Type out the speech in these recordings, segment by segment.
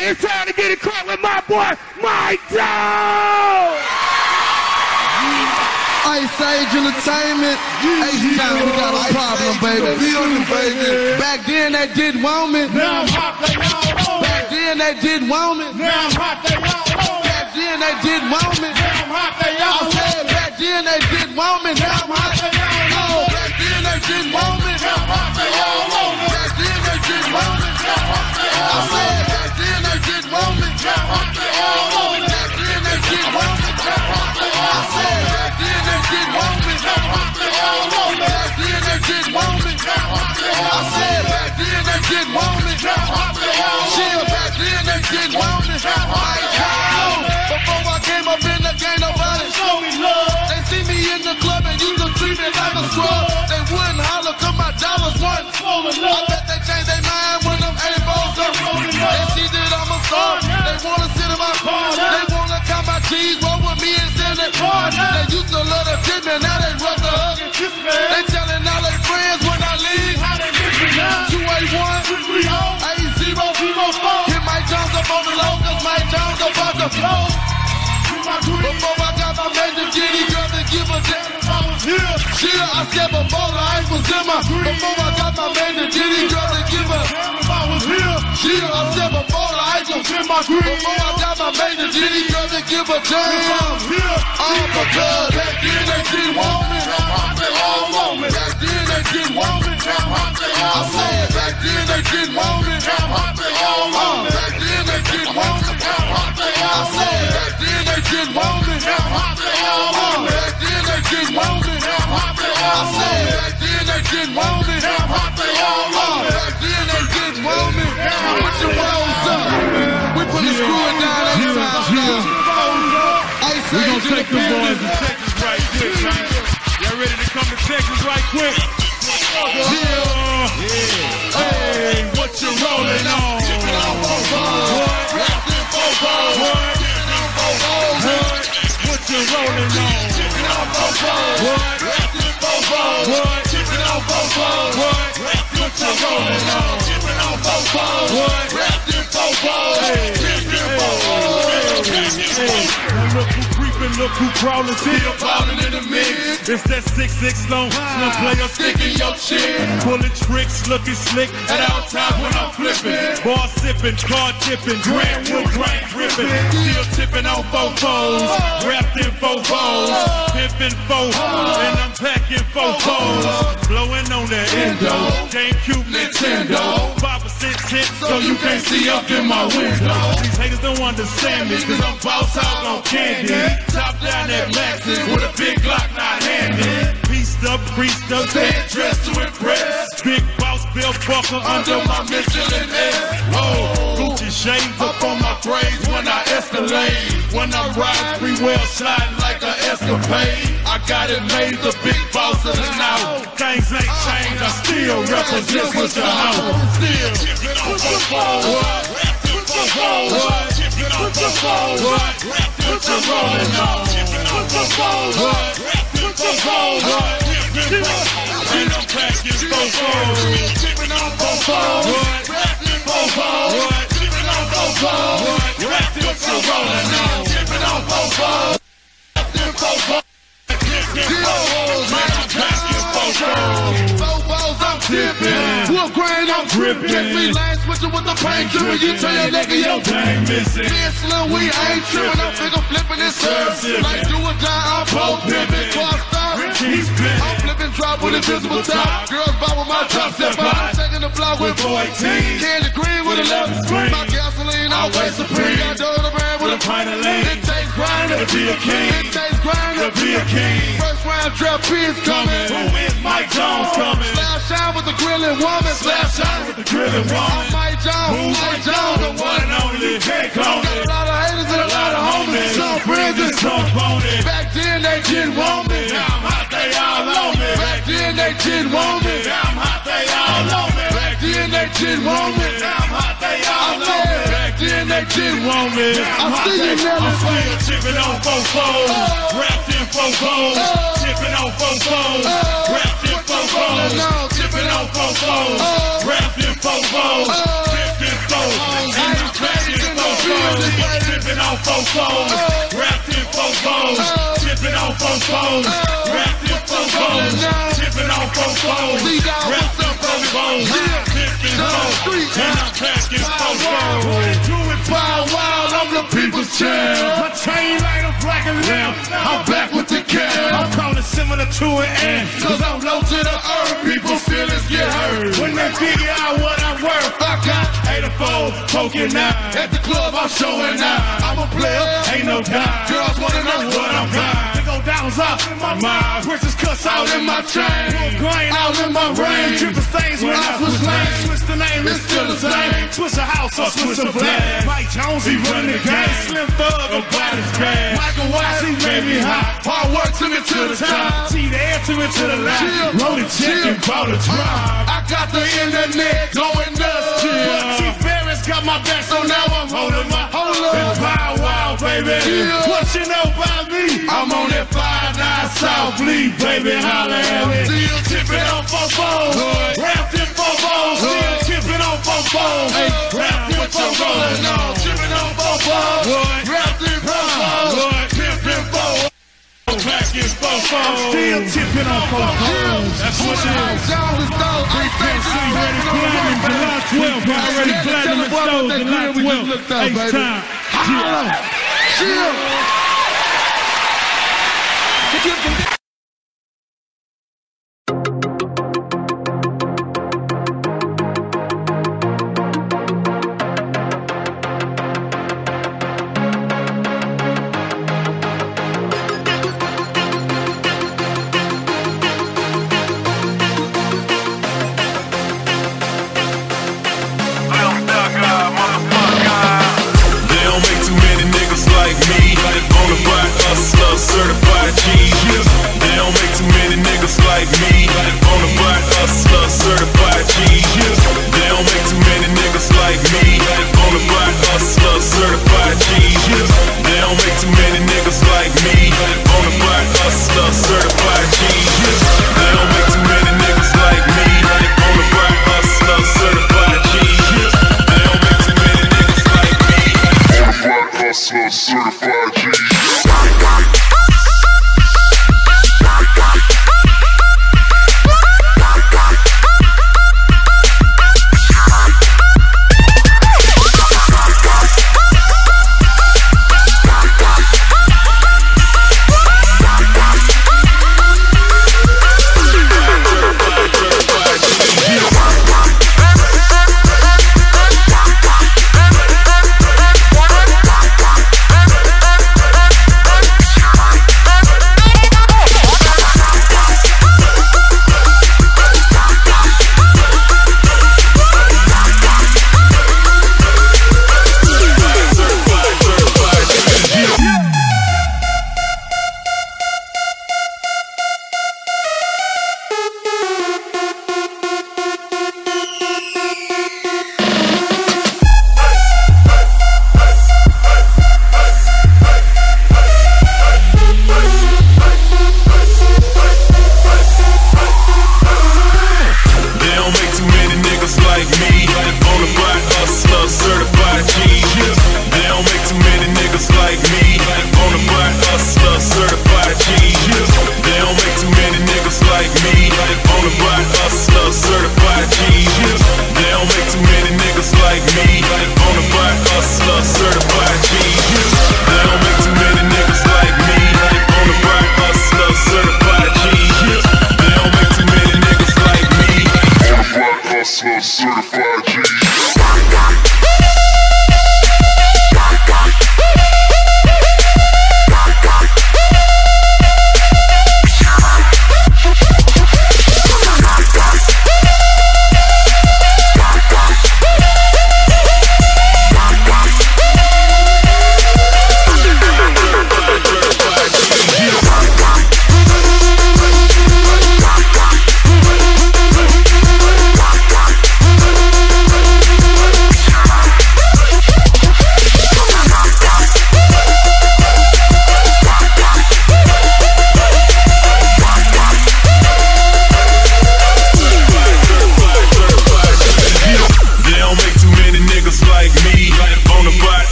Hey, it's time to get it caught with my boy, Mike Dog! Ice Age Entertainment. H-Town, we got a problem, baby. Back then they didn't want me. Now I'm hot, they all on me. Back then they didn't want me. Now I'm hot, they all on me. Back then they didn't want me. Now I'm hot, they all I on me. said back then they didn't want me. Now I'm hot, they all on me. Back then they didn't want me. Now I'm hot, they all on me. Back then they didn't want me. Now I'm hot, they all I on me. said back then they didn't want me. Now I'm hot, they all on me. Back then they didn't want me. Now I'm hot, they I all on said me. back then they didn't want me. Now I'm hot, they all on me. Back then they didn't want me. Now I'm hot, they all I on me. said back then they didn't want me. Now I'm hot, they all on me. Chill, back then they didn't want me. Like how? Before I came up in the game, nobody Show me love. They see me in the club and used to treat me like a scrub. They wouldn't holler 'cause my dollars wasn't. Falling I love. bet they change their mind when them A-balls up. They see that I'm a star. They wanna sit in my car. They wanna count my G's, roll with me and send it hard. They used to love to kiss me, now they rush to hug. Kiss me. They telling all their friends when I leave. How they miss me now. 281, 3-3-0. 80, hit Mike Jones up on the low, 'cause Mike Jones about to blow. Before I got my major giddy girl to give a damn if I was here. Shit, I said before the ice was in my. Before I got my major giddy girl to give a damn if I was here. Shit, I said before the ice was in my. Before I got my major giddy girl to give a damn. All because back then they didn't want me. They all on me. Back then they didn't want me. I said back then they didn't want me. They all on me. Back then they didn't want me. I said back then they didn't want me. They all on me. Back then they didn't want me. I said back then they didn't want me. They all on me. Back then they didn't want me. Put your woes up. We put the screw it down every time. Ice We're Age gonna take them boys to Entertainment. Texas right quick, man. Y'all ready to come to Texas right quick? Yeah. Hey, what you rolling on? What? What you rolling on? What? What you rolling on? Now look who creeping, look who crawling, still falling in the mix. It's that 6'6" long, slim player sticking your chin. Pulling tricks, looking slick at all times when I'm flipping. Bar sipping, car tipping, grand wood grain dripping. Still tipping on fofos, wrapped in fofos. Pimping fofos, and I'm packing fofos. Blowing on that endo, GameCube, Nintendo. 5% tint, so you can't see up in my window. These haters don't understand me, 'cause I'm boss out on candy. Top down at Max's with a big Glock not handy. Pieced up, creased up, staying dressed to impress. Big boss belt buckle under my Michelin S. Oh, Gucci shades up on my braids when I escalade. When I'm riding free well sliding like an escapade. I got it made, the big boss of the now. Things ain't changed, I still represent what you know. Still tipping on fofos. What? What? Tipping on fofos. What? What you rolling on? Tipping on fofos. What? What? Tipping fofos. And I'm packing fofos. Tipping on fofos. What? Fofos. What? Tipping on fofos. What? What you rolling on? Tipping on fofos. Fofos. I'm tipping. Wolf grain, I'm gripping. Catch me lane switching with the paint dripping. You tell your nigga your Dang missing. me and Slim, we ain't tripping. I'm finger flipping this serve. Like do or die, I'm pole pimping. Car stop. I'm flipping drop with invisible top. Girls bob with my top step out. I'm taking the block with 14. Candy green with 11 screen. My gasoline always supreme. I do the man with a pint of lean. It takes grind to be a king. It takes grind to be a king. First round trapeze coming. Who is Mike Jones coming? Slap shine with the grilling woman. Slap shine with the grilling woman. Mike Jones. Mike Jones. The one and only. Head Got a lot of haters and a lot of homies. Some friends and some phonies. back then they didn't want me. Now I'm hot, they all on me. Back then they didn't want me. Now I'm hot, they all on me. Back then they didn't want me. Now I'm hot, they all I on me. said back then they didn't want me. I see you I'm never still tipping on fofos, wrapped in fofos, tipping on fofos, wrapped in fofos, tipping on fofos, wrapped in fofos, tipped in fofos, and I'm packing tipping on fofos, wrapped in fofos, tipping on fofos, wrapped in fofos, tipping on fofos, wrapped in fofos, tipping fofos, and I'm packing fofos. Do it Bow Wow, I'm the people's champ. My chain light up black and lamb. I'm back with the cam. I'm calling similar to an ant, cause I'm low to the earth. People's feelings get hurt when they figure out what I'm worth. I got 84, poking out. At the club, I'm showing out. I'm a player, ain't no doubt. Girls wanna know what I'm buying. They go downs up in my mind. Princess cuss out in my chain. Grain out in my brain. Triple stains when I switch lanes. Switch the name, it's still the same. Switch the house or switch the flag. Mike Jones, he running the game. Slim Thug, about his gas. Michael Wise, he made me hot. Hard work took me to the top. See the air took me to the left. Roll the check and bought a drive. I got the internet going nuts. T-Ferris got my back, so now I'm holding my It's Bow Wow, baby. What you know about me? I'm on that 5-9 South Bleed, baby. Holla at me. Still tipping on fofos, wrapped in fofos. Still tipping on fofos, wrapped in fofos. Tipping on fofos, wrapped in fofos. Tipping fofos. Packing fofos. Still tipping on fofos. That's what it is. 3PC ready platinum July 12th. Already platinum and stores July 12th. H-Time. Certified G. They don't make too many niggas like me. Bonafide hustler, certified G. They don't make too many niggas like me. Bonafide hustler, certified G. They don't make too many niggas like me. Bonafide hustler, certified G. They don't make too many niggas like me. Bonafide hustler, certified G. They don't make too many niggas like me. Bonafide hustler, certified G.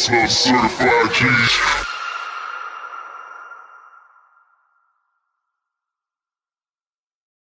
hustler, certified G's.